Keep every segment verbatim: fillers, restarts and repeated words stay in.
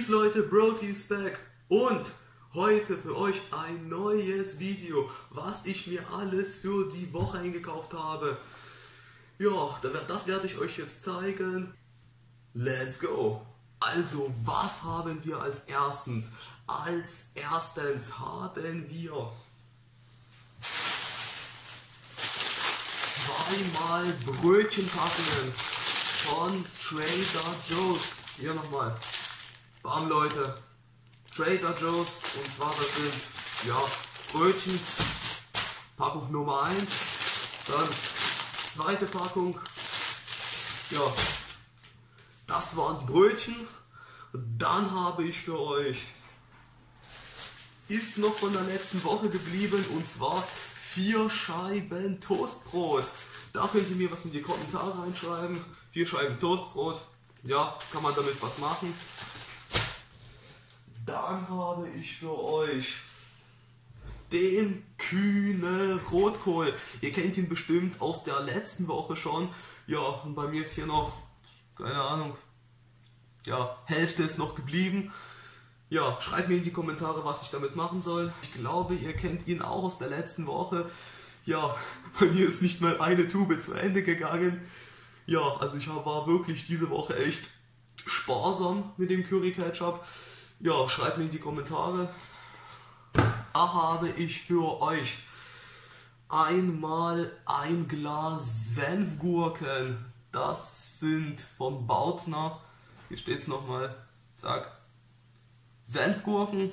Peace Leute, Brody ist back und heute für euch ein neues Video, was ich mir alles für die Woche eingekauft habe. Ja, das werde ich euch jetzt zeigen. Let's go! Also, was haben wir als erstens? Als erstens haben wir zweimal Brötchenpackungen von Trader Joe's. Hier nochmal. Bam Leute. Trader Joe's. Und zwar das sind ja Brötchen. Packung Nummer eins. Dann zweite Packung. Ja. Das waren die Brötchen. Dann habe ich für euch, ist noch von der letzten Woche geblieben, und zwar vier Scheiben Toastbrot. Da könnt ihr mir was in die Kommentare reinschreiben. Vier Scheiben Toastbrot. Ja, kann man damit was machen. Dann habe ich für euch den Kühne Rotkohl. Ihr kennt ihn bestimmt aus der letzten Woche schon. Ja, und bei mir ist hier noch, keine Ahnung, ja, Hälfte ist noch geblieben. Ja, schreibt mir in die Kommentare, was ich damit machen soll. Ich glaube, ihr kennt ihn auch aus der letzten Woche. Ja, bei mir ist nicht mal eine Tube zu Ende gegangen. Ja, also ich war wirklich diese Woche echt sparsam mit dem Curry Ketchup. Ja, schreibt mir in die Kommentare. Da habe ich für euch einmal ein Glas Senfgurken. Das sind vom Bautzner. Hier steht es nochmal. Zack. Senfgurken.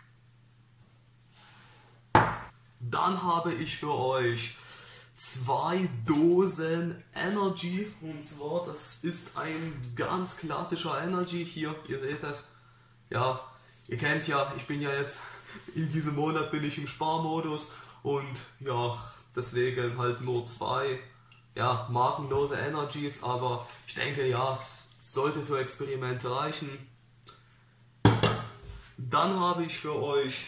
Dann habe ich für euch zwei Dosen Energy. Und zwar, das ist ein ganz klassischer Energy. Hier, ihr seht das. Ja, ihr kennt ja, ich bin ja jetzt, in diesem Monat bin ich im Sparmodus. Und ja, deswegen halt nur zwei, ja, markenlose Energies. Aber ich denke, ja, es sollte für Experimente reichen. Dann habe ich für euch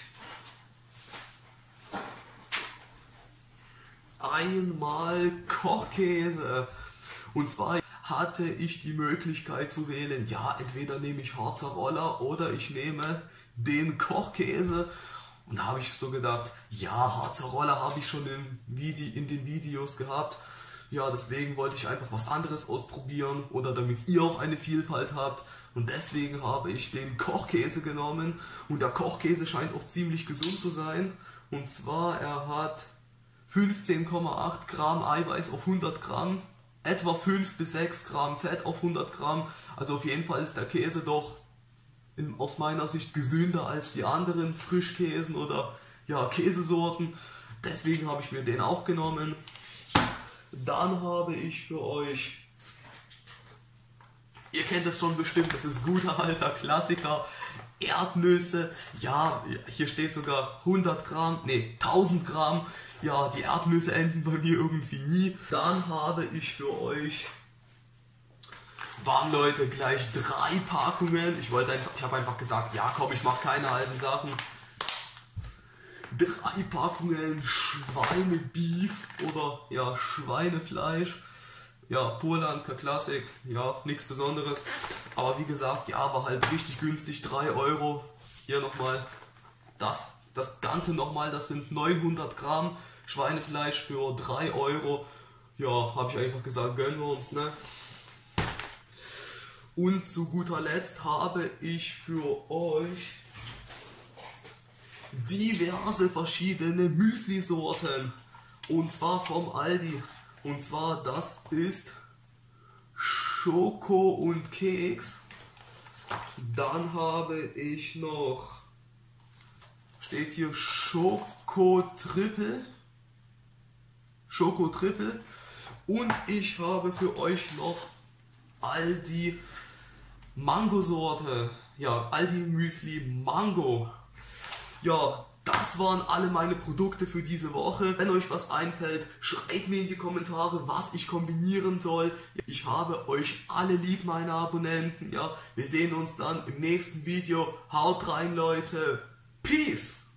einmal Kochkäse. Und zwar hatte ich die Möglichkeit zu wählen, ja, entweder nehme ich Harzer Roller oder ich nehme den Kochkäse. Und da habe ich so gedacht, ja, Harzer Roller habe ich schon im Video, in den Videos gehabt. Ja, deswegen wollte ich einfach was anderes ausprobieren, oder damit ihr auch eine Vielfalt habt. Und deswegen habe ich den Kochkäse genommen. Und der Kochkäse scheint auch ziemlich gesund zu sein. Und zwar, er hat fünfzehn Komma acht Gramm Eiweiß auf hundert Gramm. Etwa fünf bis sechs Gramm Fett auf hundert Gramm. Also auf jeden Fall ist der Käse doch in, aus meiner Sicht gesünder als die anderen Frischkäsen oder ja, Käsesorten. Deswegen habe ich mir den auch genommen. Dann habe ich für euch, ihr kennt das schon bestimmt, das ist guter alter Klassiker, Erdnüsse. Ja, hier steht sogar hundert Gramm, nee, tausend Gramm. Ja, die Erdnüsse enden bei mir irgendwie nie. Dann habe ich für euch, bam Leute, gleich drei Packungen. Ich wollte einfach, ich habe einfach gesagt, ja komm, ich mache keine halben Sachen. Drei Packungen Schweinebeef oder ja, Schweinefleisch. Ja, Purland, Klassik, ja, nichts Besonderes. Aber wie gesagt, ja, war halt richtig günstig, drei Euro. Hier nochmal das, das Ganze nochmal, das sind neunhundert Gramm Schweinefleisch für drei Euro. Ja, habe ich einfach gesagt, gönnen wir uns, ne? Und zu guter Letzt habe ich für euch diverse verschiedene Müsli-Sorten. Und zwar vom Aldi. Und zwar, das ist Schoko und Keks. Dann habe ich noch, steht hier Schoko Triple. Schoko Triple. Und ich habe für euch noch Aldi Mango-Sorte. Ja, Aldi Müsli Mango. Ja, das waren alle meine Produkte für diese Woche. Wenn euch was einfällt, schreibt mir in die Kommentare, was ich kombinieren soll. Ich habe euch alle lieb, meine Abonnenten. Ja, wir sehen uns dann im nächsten Video. Haut rein, Leute. Peace!